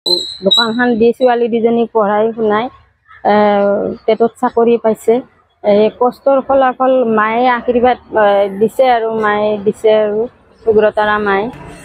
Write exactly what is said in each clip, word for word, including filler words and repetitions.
দোকানখন দি ছোৱালী দুজনীক পঢ়াই শুনাই টেটত চাকৰি পাইছে। এই কষ্টৰ ফলাফল মায়ে আশীৰ্বাদ দিছে আৰু মায়ে দিছে আৰু উগ্ৰতাৰা মায়ে।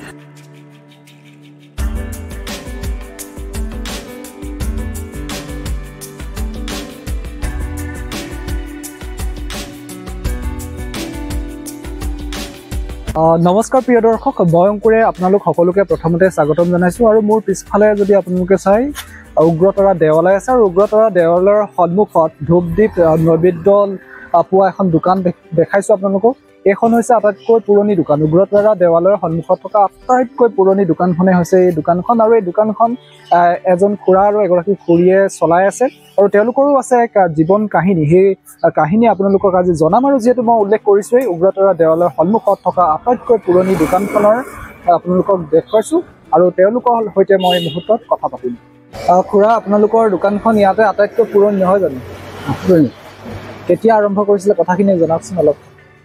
নমস্কাৰ প্ৰিয় দৰ্শক, মই অংকুৰে আপোনালোক সকলোকে প্ৰথমতে স্বাগতম জনাইছোঁ। আৰু মোৰ পিছফালে যদি আপোনালোকে চাই উগ্ৰতাৰা দেৱালয় আছে, আৰু উগ্ৰতাৰা দেৱালয়ৰ সন্মুখত ধূপদীপ নৈবেদ্য পোৱা এখন দোকান দেখাইছোঁ আপোনালোকক। এইখন হৈছে আটাইতকৈ পুৰণি দোকান। উগ্ৰতাৰা দেৱালয়ৰ সন্মুখত থকা আটাইতকৈ পুৰণি দোকানখনে হৈছে এই দোকানখন। আৰু এই দোকানখন এজন খুৰা আৰু এগৰাকী খুৰীয়ে চলাই আছে, আৰু তেওঁলোকৰো আছে এক জীৱন কাহিনী। সেই কাহিনী আপোনালোকক আজি জনাম। আৰু যিহেতু মই উল্লেখ কৰিছোঁ, এই উগ্ৰতাৰা দেৱালয়ৰ সন্মুখত থকা আটাইতকৈ পুৰণি দোকানখনৰ আপোনালোকক দেখুৱাইছোঁ, আৰু তেওঁলোকৰ সৈতে মই এই মুহূৰ্তত কথা পাতিম। খুৰা, আপোনালোকৰ দোকানখন ইয়াতে আটাইতকৈ পুৰণি নহয় জানো? পুৰণি। কেতিয়া আৰম্ভ কৰিছিলে কথাখিনি জনাওকচোন অলপ।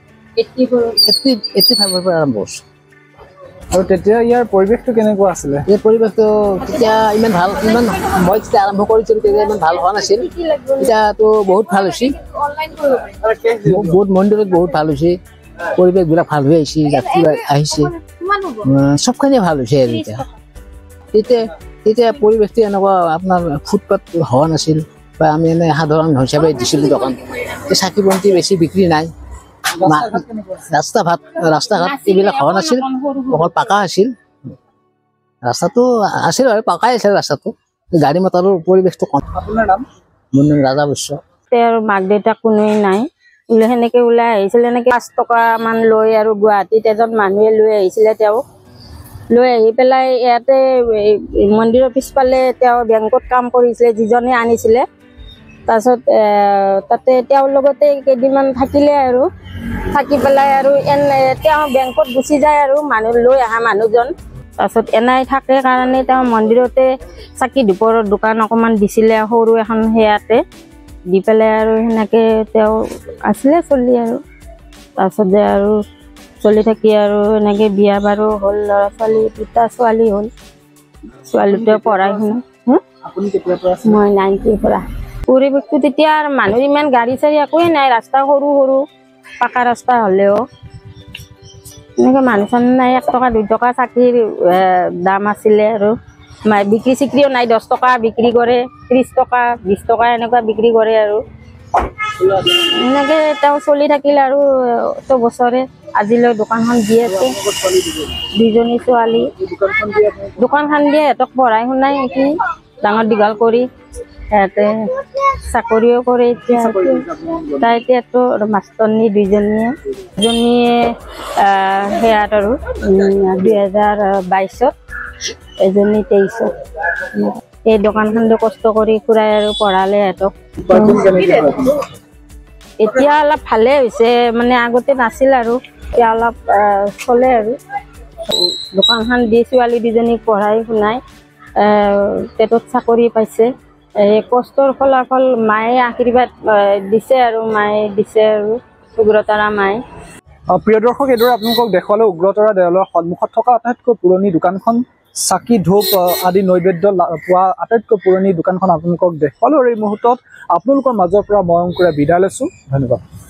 আৰম্ভ কৰিছোঁ। আৰু তেতিয়া ইয়াৰ পৰিৱেশটো কেনেকুৱা আছিলে? এই পৰিৱেশটো তেতিয়া ইমান ভাল, ইমান মই যেতিয়া আৰম্ভ কৰিছিলোঁ তেতিয়া ইমান ভাল হোৱা নাছিল। এতিয়াতো বহুত ভাল হৈছে, বহুত মন্দিৰত বহুত ভাল হৈছে, পৰিৱেশবিলাক ভাল হৈ আহিছে, যাত্ৰী আহিছে, চবখিনি ভাল হৈছে। আৰু এতিয়া তেতিয়া তেতিয়া পৰিৱেশটো এনেকুৱা আপোনাৰ ফুটপাথ হোৱা নাছিল, বা আমি এনে সাধাৰণ হিচাপে দিছিলোঁ দোকান। চাকি বন্তি বেছি বিক্ৰী নাই, ৰাস্তা ঘাট ৰাস্তা ঘাট এইবিলাক হোৱা নাছিল, অকল পাকা আছিল। ৰাস্তাটো আছিল আৰু পাকাই আছিল ৰাস্তাটো, গাড়ী মটৰৰ পৰিৱেশটো কম। আপোনাৰ নাম? মোৰ নাম ৰাজা বৈশ্য। তেওঁৰ মাক দেউতাক কোনোৱেই নাই, সেনেকে ওলাই আহিছিলে। এনেকে পাঁচ টকা মান লৈ আৰু গুৱাহাটীত এজন মানুহে লৈ আহিছিলে। তেওঁ লৈ আহি পেলাই ইয়াতে মন্দিৰৰ পিছফালে তেওঁ বেংকত কাম কৰিছিলে, যিজনে আনিছিলে। তাৰপিছত তাতে তেওঁৰ লগতে কেইদিনমান থাকিলে, আৰু থাকি পেলাই আৰু এনে তেওঁ বেংকত গুচি যায় আৰু মানুহ লৈ অহা মানুহজন। তাৰপিছত এনাই থাকে কাৰণে তেওঁ মন্দিৰতে চাকি ধূপৰ দোকান অকণমান দিছিলে, সৰু এখন সেয়াতে দি পেলাই আৰু সেনেকৈ তেওঁ আছিলে চলি। আৰু তাৰপিছতে আৰু চলি থাকি আৰু এনেকৈ বিয়া বাৰু হ'ল, ল'ৰা ছোৱালী দুটা ছোৱালী হ'ল। ছোৱালীটোৱে পঢ়াই শুনা। মই নাইনটিৰ পৰা। পৰিৱেশটো তেতিয়া মানুহৰ ইমান গাড়ী চাড়ী একোৱেই নাই, ৰাস্তা সৰু সৰু পাকা ৰাস্তা হ'লেও এনেকৈ মানুহ চানুহ নাই। এক টকা দুই টকা চাকিৰ দাম আছিলে, আৰু বিক্ৰী চিক্ৰীও নাই। দহ টকা বিক্ৰী কৰে, ত্ৰিছ টকা বিছ টকা এনেকুৱা বিক্ৰী কৰে। আৰু এনেকৈ তেওঁ চলি থাকিল আৰু ত বছৰে আজিলৈ দোকানখন দি আছে। দুজনী ছোৱালী দোকানখন দিয়ে, সিহঁতক পঢ়াই শুনাই এইখিনি ডাঙৰ দীঘল কৰি সিহঁতে চাকৰিও কৰে। এতিয়া তাই এতিয়াতো মাষ্টৰনী দুইজনীয়ে, এজনীয়ে সেয়াত আৰু দুই হাজাৰ বাইছত, এজনী তেইছত। এই দোকানখনটো কষ্ট কৰি খুৰাই আৰু পঢ়ালে সিহঁতক। এতিয়া অলপ ভালে হৈছে, মানে আগতে নাছিল, আৰু এতিয়া অলপ চলে। আৰু দোকানখন দি ছোৱালী দুজনীক পঢ়াই শুনাই টেটত চাকৰি পাইছে। এই কষ্টৰ ফলাফল মায়ে আশীৰ্বাদ দিছে, আৰু মায়ে দিছে আৰু উগ্ৰতাৰা মায়ে। প্ৰিয় দৰ্শক, এইদৰে আপোনালোকক দেখুৱালে উগ্ৰতাৰা দেৱালয়ৰ সন্মুখত থকা আটাইতকৈ পুৰণি দোকানখন, চাকি ধূপ আদি নৈবেদ্য পোৱা আটাইতকৈ পুৰণি দোকানখন আপোনালোকক দেখুৱালোঁ। আৰু এই মুহূৰ্তত আপোনালোকৰ মাজৰ পৰা মই অংকুৰে বিদায় লৈছোঁ। ধন্যবাদ।